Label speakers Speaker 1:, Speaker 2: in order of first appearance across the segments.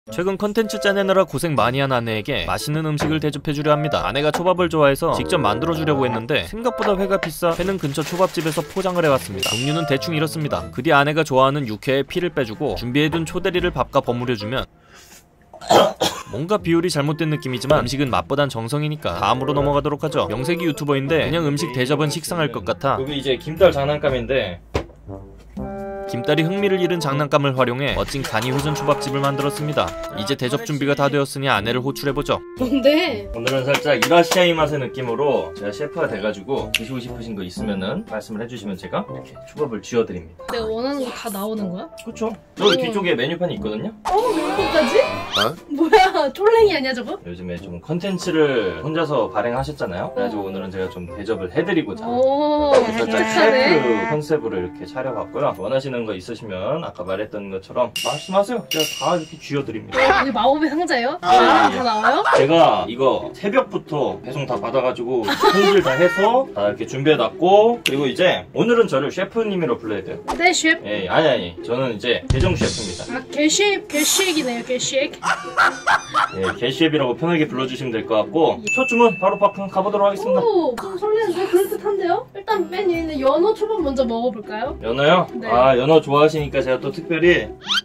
Speaker 1: 최근 컨텐츠 짜내느라 고생 많이 한 아내에게 맛있는 음식을 대접해주려 합니다. 아내가 초밥을 좋아해서 직접 만들어주려고 했는데 생각보다 회가 비싸 회는 근처 초밥집에서 포장을 해왔습니다. 종류는 대충 이렇습니다. 그 뒤 아내가 좋아하는 육회에 피를 빼주고 준비해둔 초대리를 밥과 버무려주면 뭔가 비율이 잘못된 느낌이지만 음식은 맛보단 정성이니까 다음으로 넘어가도록 하죠. 명색이 유튜버인데 그냥 음식 대접은 식상할 것 같아.
Speaker 2: 여기 이제 김딸 장난감인데
Speaker 1: 김딸이 흥미를 잃은 장난감을 활용해 멋진 간이 회전 초밥집을 만들었습니다. 이제 대접 준비가 다 되었으니 아내를 호출해보죠.
Speaker 3: 뭔데?
Speaker 2: 오늘은 살짝 이라시아이 맛의 느낌으로 제가 셰프가 돼가지고 드시고 싶으신 거 있으면은 말씀을 해주시면 제가 이렇게 초밥을 쥐어드립니다.
Speaker 3: 내가 원하는 거 다 나오는 거야?
Speaker 2: 그렇죠. 저기 뒤쪽에 메뉴판이 있거든요.
Speaker 3: 메뉴판까지? 뭐야, 쫄랭이 아니야 저거?
Speaker 2: 요즘에 좀 컨텐츠를 혼자서 발행하셨잖아요. 그래가지고 오늘은 제가 좀 대접을 해드리고자 살짝 셰프 컨셉으로 이렇게 차려봤고요. 원하시는 거 있으시면 아까 말했던 것처럼 말씀하세요. 제가 다 이렇게 쥐어드립니다.
Speaker 3: 이게 마법의 상자예요?
Speaker 2: 네.
Speaker 3: 다 나와요?
Speaker 2: 제가 이거 새벽부터 배송 다 받아가지고 손질 다 해서 다 이렇게 준비해놨고, 그리고 이제 오늘은 저를 셰프님이라고 불러야 돼요.
Speaker 3: 네, 셰프.
Speaker 2: 예, 아니 저는 이제 계정 셰프입니다.
Speaker 3: 아, 개셰프이네요, 개셰프.
Speaker 2: 예, 개셰프라고 편하게 불러주시면 될 것 같고, 첫 주문 바로 가보도록 하겠습니다.
Speaker 3: 오, 좀 설레는데? 그럴듯한데요? 일단 맨 위에 있는 연어 초밥 먼저 먹어볼까요?
Speaker 2: 연어요?
Speaker 3: 네.
Speaker 2: 아, 연어 좋아하시니까 제가 또 특별히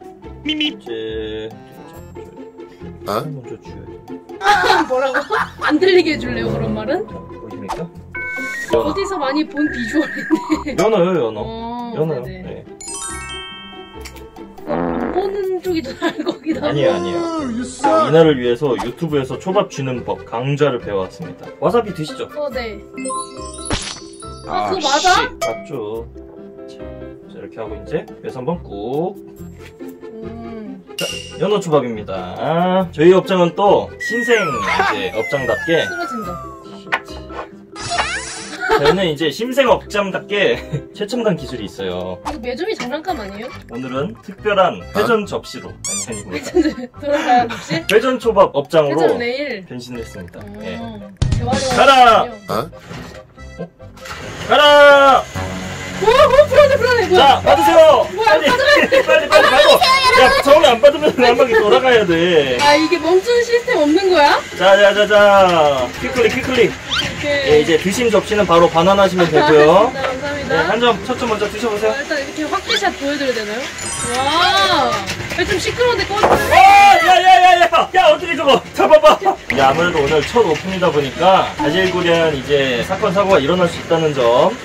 Speaker 2: 먼저 주여요.
Speaker 3: 뭐라고? 안 들리게 해줄래요, 그런 말은?
Speaker 2: 보이십니까?
Speaker 3: 어디서 많이 본 비주얼인데.
Speaker 2: 연어요, 연어. 연어요.
Speaker 3: 네네.
Speaker 2: 네.
Speaker 3: 보는 쪽이 더 나을 거기도 하고.
Speaker 2: 아니에요. 이날을 위해서 유튜브에서 초밥 쥐는 법 강좌를 배워왔습니다. 와사비 드시죠?
Speaker 3: 네. 아, 그거 맞아?
Speaker 2: 맞죠. 자, 이렇게 하고 이제 그래서 한번 꾹. 자, 연어 초밥입니다. 저희 업장은 또 신생 이제 업장답게
Speaker 3: 쓰러진다.
Speaker 2: 저희는 이제 신생 업장답게 최첨단 기술이 있어요.
Speaker 3: 이거 매점이 장난감 아니에요?
Speaker 2: 오늘은 특별한 회전 접시로 아니
Speaker 3: 돌아가야 혹시?
Speaker 2: 회전 초밥 업장으로
Speaker 3: 회전 레일.
Speaker 2: 변신했습니다. 예.
Speaker 3: 대화를
Speaker 2: 가라! 가라!
Speaker 3: 불안해.
Speaker 2: 자, 받으세요!
Speaker 3: 뭐야,
Speaker 2: 빨리 받고! 야, 처음에 안 받으면 한 바퀴 돌아가야 돼.
Speaker 3: 아, 이게 멈추는 시스템 없는 거야?
Speaker 2: 자. 퀵클릭. 예, 이제 드신 접시는 바로 반환하시면 되고요.
Speaker 3: 감사합니다.
Speaker 2: 네, 한 점, 첫 점 먼저 드셔보세요.
Speaker 3: 일단 이렇게 확대샷 보여드려야 되나요? 와, 좀 시끄러운데 꺼져.
Speaker 2: 야, 어떻게 저거? 잡아봐! 야, 아무래도 오늘 첫 오픈이다 보니까 아질구리한 이제 사건, 사고가 일어날 수 있다는 점.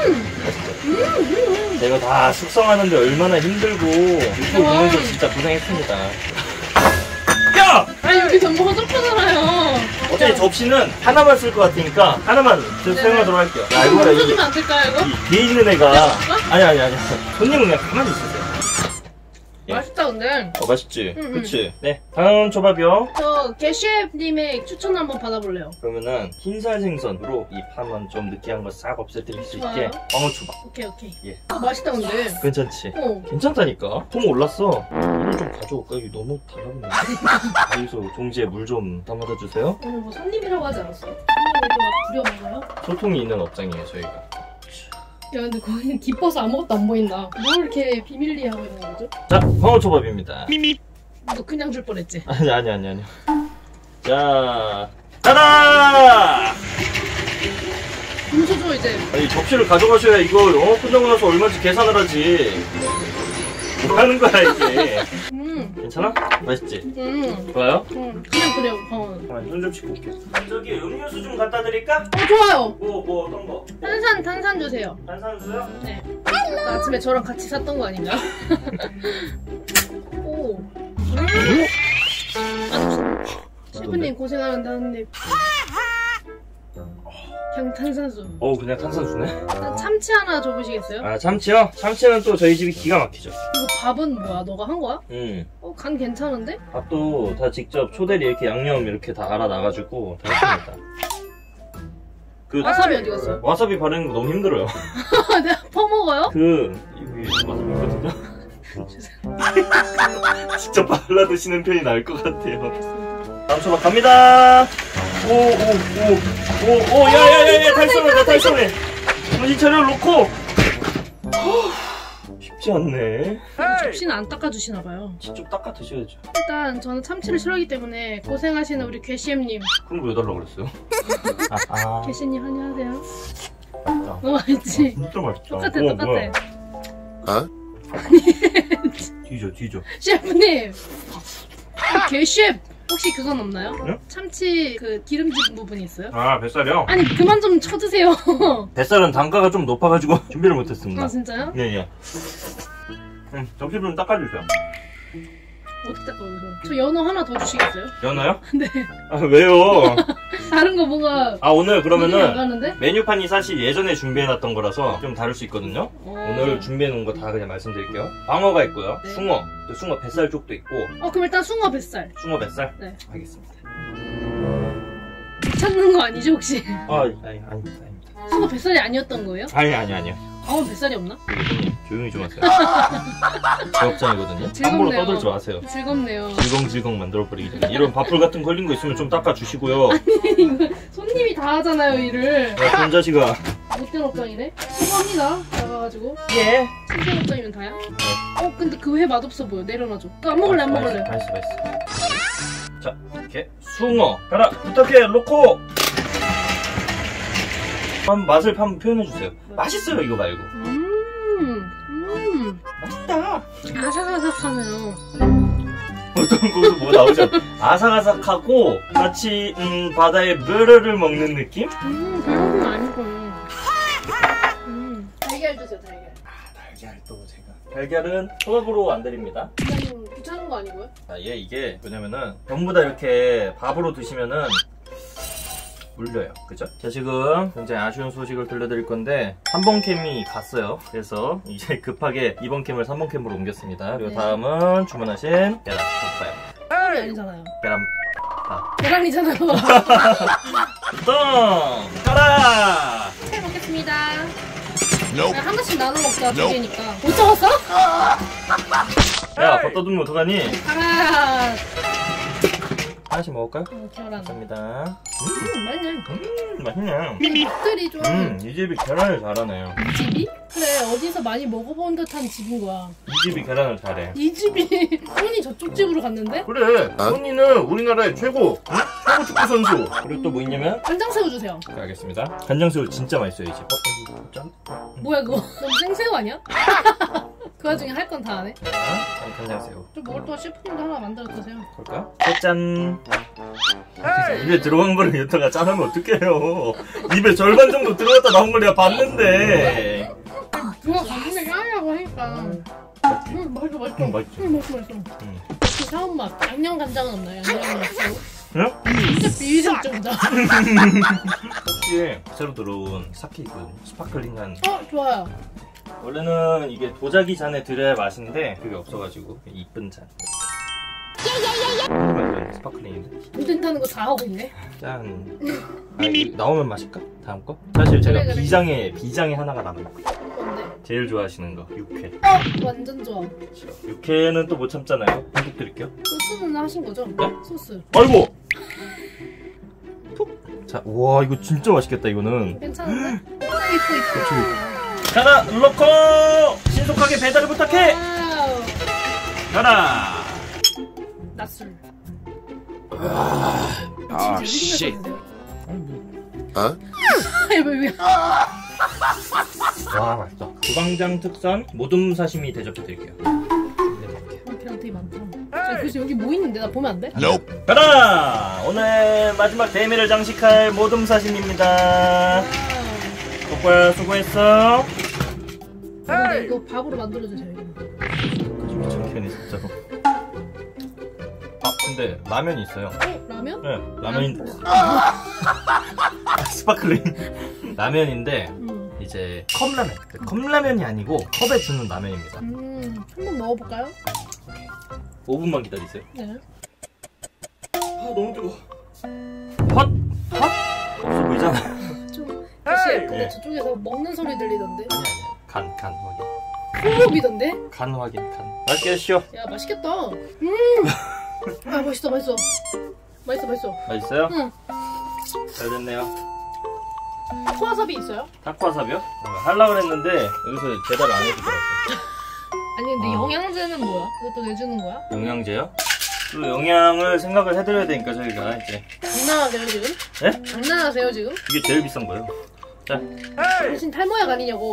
Speaker 2: 제가 다 숙성하는데 얼마나 힘들고 유튜브 보면서 진짜 고생했습니다. 야!
Speaker 3: 아, 여기 전부 허접하잖아요.
Speaker 2: 어차피 접시는 하나만 쓸 것 같으니까 하나만 사용하도록 할게요. 야, 이거
Speaker 3: 멈춰주면 안 될까요, 이거?
Speaker 2: 뒤에 있는 애가 아니 손님은 그냥 가만히 있으세요. 예.
Speaker 3: 맛있다, 근데.
Speaker 2: 맛있지? 그치? 네, 다음 초밥이요.
Speaker 3: 저 개셰프님의 추천 한번 받아볼래요.
Speaker 2: 그러면은 흰살 생선으로 이 파만 좀 느끼한 거 싹 없애드릴 수
Speaker 3: 좋아요.
Speaker 2: 있게 광어초밥.
Speaker 3: 오케이.
Speaker 2: 예.
Speaker 3: 맛있다, 근데.
Speaker 2: 괜찮지?
Speaker 3: 괜찮다니까?
Speaker 2: 통 올랐어. 물을 좀 가져올까? 이거 너무 달라붙네. 여기서 종지에 물 좀 담아다 주세요.
Speaker 3: 오늘 뭐 손님이라고 하지 않았어? 손님을 막 부려먹어요?
Speaker 2: 소통이 있는 업장이에요, 저희가.
Speaker 3: 야, 근데 거기는 기뻐서 아무것도 안 보인다. 뭘 이렇게 비밀리에 하고 있는 거죠?
Speaker 2: 자, 광어초밥입니다.
Speaker 3: 너 그냥 줄 뻔했지?
Speaker 2: 아니. 자, 따다!
Speaker 3: 훔쳐줘, 이제.
Speaker 2: 아니, 접시를 가져가셔야 이거 끝나고 나서 얼마인지 계산을 하지. 뭐 하는 거야, 이게. 괜찮아? 맛있지? 좋아요?
Speaker 3: 그냥 그래요, 광어는.
Speaker 2: 손 좀 씻고 올게. 저기 음료수 좀 갖다 드릴까?
Speaker 3: 좋아요!
Speaker 2: 뭐 어떤 거?
Speaker 3: 탄산 주세요.
Speaker 2: 탄산수요?
Speaker 3: 네. 아까 아침에 저랑 같이 샀던 거 아닌가? 오. 셰프님 고생하는데 그냥 탄산수.
Speaker 2: 그냥 탄산수네?
Speaker 3: 참치 하나 줘보시겠어요?
Speaker 2: 아, 참치요? 참치는 또 저희 집이 기가 막히죠.
Speaker 3: 이거 밥은 뭐야? 너가 한 거야? 간 괜찮은데?
Speaker 2: 밥도 다 직접 초대리 이렇게 양념 이렇게 다 알아놔가지고 다 했습니다.
Speaker 3: 와사비 어디 갔어요?
Speaker 2: 와사비 바르는 거 너무 힘들어요.
Speaker 3: 내가 퍼먹어요?
Speaker 2: 여기 와사비 있거든요? 직접 발라 드시는 편이 나을 것 같아요. 다음 초밥 갑니다. 야야야야 달성해. 정신 차려 놓고. 쉽지 않네.
Speaker 3: 접시는 안 닦아주시나 봐요.
Speaker 2: 직접 닦아 드셔야죠.
Speaker 3: 일단 저는 참치를 싫어하기 때문에 고생하시는 우리 괴시엠님.
Speaker 2: 그럼 왜 달라고 그랬어요?
Speaker 3: 괴시님 안녕하세요.
Speaker 2: 맛있다.
Speaker 3: 너무 맛있지?
Speaker 2: 진짜 맛있다.
Speaker 3: 똑같아
Speaker 2: 우와,
Speaker 3: 똑같아.
Speaker 2: 뭐야. 뒤져.
Speaker 3: 셰프님 괴셰프 혹시 그건 없나요?
Speaker 2: 응?
Speaker 3: 참치 그 기름진 부분이 있어요?
Speaker 2: 아, 뱃살이요?
Speaker 3: 아니 그만 좀 쳐드세요.
Speaker 2: 뱃살은 단가가 좀 높아가지고 준비를 못했습니다.
Speaker 3: 아 진짜요?
Speaker 2: 예. 접시 좀 닦아주세요.
Speaker 3: 어떻게 닦아요 이거? 저 연어 하나 더 주시겠어요?
Speaker 2: 연어요?
Speaker 3: 네.
Speaker 2: 아, 왜요?
Speaker 3: 다른 거 뭔가
Speaker 2: 아, 오늘
Speaker 3: 안
Speaker 2: 그러면은
Speaker 3: 가는데?
Speaker 2: 메뉴판이 사실 예전에 준비해놨던 거라서 좀 다를 수 있거든요. 오늘 준비해놓은 거 다 그냥 말씀드릴게요. 방어가 있고요.
Speaker 3: 네.
Speaker 2: 숭어, 또 숭어 뱃살 쪽도 있고.
Speaker 3: 그럼 일단 숭어 뱃살.
Speaker 2: 숭어 뱃살?
Speaker 3: 네.
Speaker 2: 알겠습니다.
Speaker 3: 찾는 거 아니죠 혹시?
Speaker 2: 아닙니다.
Speaker 3: 숭어 뱃살이 아니었던 거예요?
Speaker 2: 아니요.
Speaker 3: 뱃살이 없나?
Speaker 2: 선생님, 조용히 좀 하세요. 작업장이거든요.
Speaker 3: 즐겁네요.
Speaker 2: 함부로 떠들지 마세요.
Speaker 3: 즐겁네요.
Speaker 2: 질겅질겅 만들어버리기 전에. 이런 밥풀 같은 걸린 거 있으면 좀 닦아주시고요.
Speaker 3: 이거 손님이 다 하잖아요 일을.
Speaker 2: 야, 손자식아.
Speaker 3: 못된 업장이네? 수고합니다. 나가가지고.
Speaker 2: 예.
Speaker 3: 신선 업장이면 다야? 근데 그 회 맛없어 보여. 내려놔줘. 안 먹을래.
Speaker 2: 맛있어. 자, 이렇게 숭어 가라 부탁해 로코. 맛을 한번 표현해주세요. 맛있어요 이거 말고. 맛있다.
Speaker 3: 아삭아삭하네요.
Speaker 2: 어떤 거서 뭐 나오죠? 아삭아삭하고 마치 바다의 묘를 먹는 느낌?
Speaker 3: 그런 건 아니고. 달걀 주세요 달걀.
Speaker 2: 달걀 또 제가 달걀은 초밥으로 안 드립니다.
Speaker 3: 부장님 귀찮은 거 아니고요?
Speaker 2: 이게 뭐냐면은 전부 다 이렇게 밥으로 드시면은 물려요. 그죠? 자, 지금 굉장히 아쉬운 소식을 들려드릴 건데 3번 캠이 갔어요. 그래서 이제 급하게 2번 캠을 3번 캠으로 옮겼습니다. 그리고
Speaker 3: 네.
Speaker 2: 다음은 주문하신 계란 볶아요.
Speaker 3: 계란이 아니잖아요. 계란이잖아요.
Speaker 2: 똥! 가라!
Speaker 3: 잘 먹겠습니다. 한 번씩 나눠 먹자 두 개니까. 못 잡았어?
Speaker 2: 야, 겉떠두면 어떡하니?
Speaker 3: 가라.
Speaker 2: 하나씩 먹을까요?
Speaker 3: 계란.
Speaker 2: 감사합니다.
Speaker 3: 맛있네.
Speaker 2: 맛있네.
Speaker 3: 집들이 좀.
Speaker 2: 이 집이 계란을 잘하네요.
Speaker 3: 이 집이? 그래 어디서 많이 먹어본 듯한 집인 거야.
Speaker 2: 이 집이 계란을 잘해.
Speaker 3: 이 집이 손이 저쪽 집으로 갔는데?
Speaker 2: 그래, 언니는 우리나라의 최고 축구 선수. 그리고 또 뭐 있냐면
Speaker 3: 간장새우 주세요.
Speaker 2: 알겠습니다. 간장새우 진짜 맛있어요 이 집. 짠?
Speaker 3: 뭐야 그거? 너무 생새우 아니야? 그 와중에 할 건 다 안 해?
Speaker 2: 간장새우.
Speaker 3: 좀 먹을 동안 셰프님도 하나 만들어 드세요.
Speaker 2: 볼까? 짠. 입에 들어간 거를 여기다가 짠하면 어떡해요. 입에 절반 정도 들어갔다 나온 걸 내가 봤는데.
Speaker 3: 누가 간장에 하려고 하니까. 맛있어.
Speaker 2: 맛있지.
Speaker 3: 맛있어. 역시 사온 맛. 양념 간장은 없나요? 양념 맛.
Speaker 2: 응?
Speaker 3: 진짜 비위생적이다.
Speaker 2: 혹시 새로 들어온 사케 있거든요. 스파클링한.
Speaker 3: 좋아요.
Speaker 2: 원래는 이게 도자기 잔에 들어야 맛인데 그게 없어가지고 이쁜 잔. 스파클링인데.
Speaker 3: 못 된다는 거 다 하고 있네.
Speaker 2: 짠. 이거 나오면 마실까? 다음 거? 사실 제가
Speaker 3: 그래.
Speaker 2: 비장에 하나가 남은 거.
Speaker 3: 뭔데?
Speaker 2: 제일 좋아하시는 거 육회.
Speaker 3: 완전 좋아.
Speaker 2: 그렇죠. 육회는 또 못 참잖아요. 한국 드릴게요.
Speaker 3: 소스는 하신 거죠?
Speaker 2: 네?
Speaker 3: 소스.
Speaker 2: 아이고. 톡. 자, 우와 이거 진짜 맛있겠다 이거는.
Speaker 3: 괜찮은데? 이뻐.
Speaker 2: 가라 로코. 신속하게 배달을 부탁해.
Speaker 3: 와우.
Speaker 2: 가라.
Speaker 3: 낮술.
Speaker 2: 아,
Speaker 3: 씨. 왜?
Speaker 2: 와 맛있다. 두방장 특선 모둠 사시미 대접해드릴게요.
Speaker 3: 계란 되게 많다. 그래서 여기 뭐 있는데? 나 보면 안 돼?
Speaker 2: 가라. 오늘 마지막 대미를 장식할 모둠 사시미입니다. 오빠야 수고했어.
Speaker 3: 근데 이거 밥으로 만들어주세요.
Speaker 2: 미쳤네 진짜로. 아 근데 라면이 있어요.
Speaker 3: 라면?
Speaker 2: 네 라면. 스파클링 라면인데 이제 컵라면. 컵라면이 아니고 컵에 주는 라면입니다.
Speaker 3: 한번 먹어볼까요?
Speaker 2: 5분만 기다리세요.
Speaker 3: 네.
Speaker 2: 아 너무 뜨거워. 헛? 없어 보이잖아.
Speaker 3: 좀 역시 근데
Speaker 2: 네.
Speaker 3: 저쪽에서 먹는 소리 들리던데.
Speaker 2: 간 확인.
Speaker 3: 호흡이던데?
Speaker 2: 간 확인. 맛있게 드시오.
Speaker 3: 야 맛있겠다. 아 맛있어. 맛있어요?
Speaker 2: 맛있어요?
Speaker 3: 응.
Speaker 2: 잘 됐네요.
Speaker 3: 소화섭이 있어요?
Speaker 2: 타코와사비요? 하려고 했는데 여기서 배달 안 해주더라고요.
Speaker 3: 아니 근데 영양제는 뭐야? 그것도 내주는 거야?
Speaker 2: 영양제요? 그 영양을 생각을 해드려야 되니까 저희가 이제.
Speaker 3: 장난하세요 지금?
Speaker 2: 네?
Speaker 3: 장난하세요 지금?
Speaker 2: 이게 제일 비싼 거예요. 자,
Speaker 3: 당신 탈모약 아니냐고.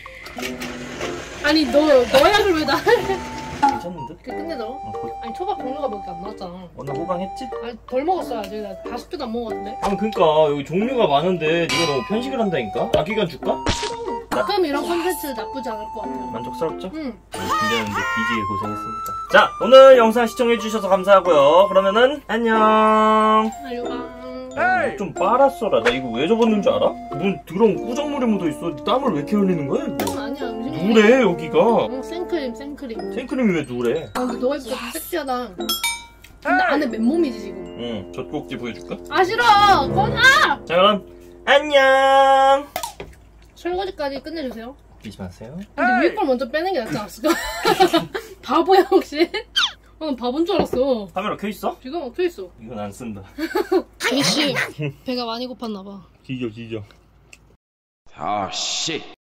Speaker 3: 아니 너 약을 왜 나?
Speaker 2: 괜찮은데?
Speaker 3: 끝내줘. 아니 초밥 종류가 몇 개 안 나왔잖아.
Speaker 2: 오늘 호강했지?
Speaker 3: 아니 덜 먹었어야지. 나 5개도 안 먹었는데.
Speaker 2: 아니 그니까 여기 종류가 많은데 네가 너무 편식을 한다니까? 낙기간 줄까?
Speaker 3: 가끔 이런 콘텐츠 나쁘지 않을 것 같아요.
Speaker 2: 만족스럽죠?
Speaker 3: 응.
Speaker 2: 준비하는데 뒤지게 고생했습니다. 자, 오늘 영상 시청해주셔서 감사하고요. 그러면은 안녕.
Speaker 3: 알려봐.
Speaker 2: 좀 빨았어라. 나 이거 왜 접었는 줄 알아? 뭔 더러운 꾸정물에 묻어있어. 땀을 왜 이렇게 흘리는 거야 이거?
Speaker 3: 아니야 음식.
Speaker 2: 누래 여기가.
Speaker 3: 생크림.
Speaker 2: 생크림이 왜 누래?
Speaker 3: 아 근데 너가 입고 섹시하다. 근데 안에 맨몸이지 지금.
Speaker 2: 응, 젖꼭지 보여줄까?
Speaker 3: 아 싫어. 꺼놔.
Speaker 2: 자 그럼 안녕.
Speaker 3: 설거지까지 끝내주세요.
Speaker 2: 웃기지 마세요.
Speaker 3: 근데 위에 걸 먼저 빼는 게 낫지 않았을까? 바보야 혹시? 난 바본 줄 알았어.
Speaker 2: 카메라 켜있어?
Speaker 3: 지금 켜있어.
Speaker 2: 이건 안 쓴다.
Speaker 3: 아저씨 배가 많이 고팠나봐.
Speaker 2: 지져.
Speaker 4: Oh shit.